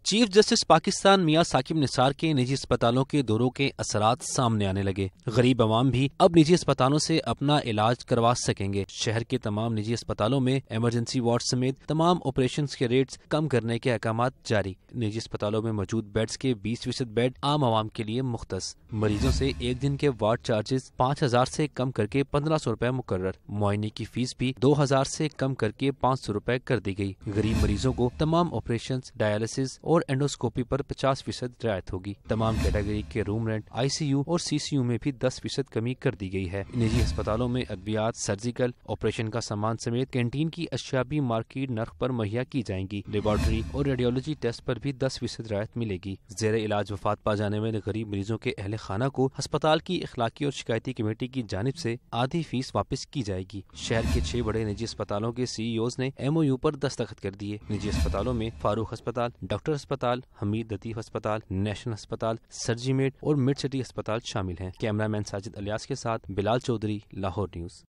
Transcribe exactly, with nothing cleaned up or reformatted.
Chief justice Pakistan میاں ثاقب نثار کے نجی اسپتالوں کے دوروں کے اثرات سامنے آنے لگے۔ غریب عوام بھی اب نجی اسپتالوں سے اپنا علاج کروا سکیں گے۔ شہر کے تمام نجی اسپتالوں میں ایمرجنسی وارڈ سمیت تمام آپریشنز کے ریٹس کم کرنے کے احکامات جاری۔ نجی اسپتالوں میں موجود بیڈز کے بیس فیصد بیڈ عام عوام کے لیے مختص۔ مریضوں سے ایک دن کے وارڈ چارجز پانچ ہزار سے کم کر کے پندرہ سو روپے مقرر۔ معائنے کی فیس بھی دو ہزار سے کم کر کے پانچ سو روپے کر دی گئی۔ غریب مریضوں کو تمام آپریشنز، ڈائلسس اور اینڈوسکوپی پر پچاس فیصد رعایت ہوگی۔ تمام کیٹیگری کے room rent, I C you اور سی سی یو میں بھی دس فیصد کمی کر دی گئی ہے۔ نجی ہسپتالوں میں ادویات، سرجیکل آپریشن کا سامان سمیت کینٹین کی اشیاء بھی مارکیٹ نرخ پر مہیا کی جائیں گی۔ لیبارٹری اور ریڈیولوجی ٹیسٹ پر بھی دس فیصد رعایت ملے گی۔ زیر علاج وفات پا جانے والے غریب مریضوں کے اہل خانہ کو ہسپتال کی اخلاقی اور شکایتی کمیٹی کی جانب سے آدھی فیس واپس کی جائے گی۔ شہر کے چھ بڑے نجی اسپتالوں کے سی ای اوز نے ایم او یو پر دستخط کر دیے۔ نجی اسپتالوں میں فاروق ہسپتال، ڈاکٹر ہسپتال، حمید لطیف ہسپتال، نیشنل ہسپتال، سرجی میٹ اور مڈ سٹی ہسپتال شامل ہیں۔ کیمرہ مین ساجد الیاس کے ساتھ بلال چودھری، لاہور نیوز۔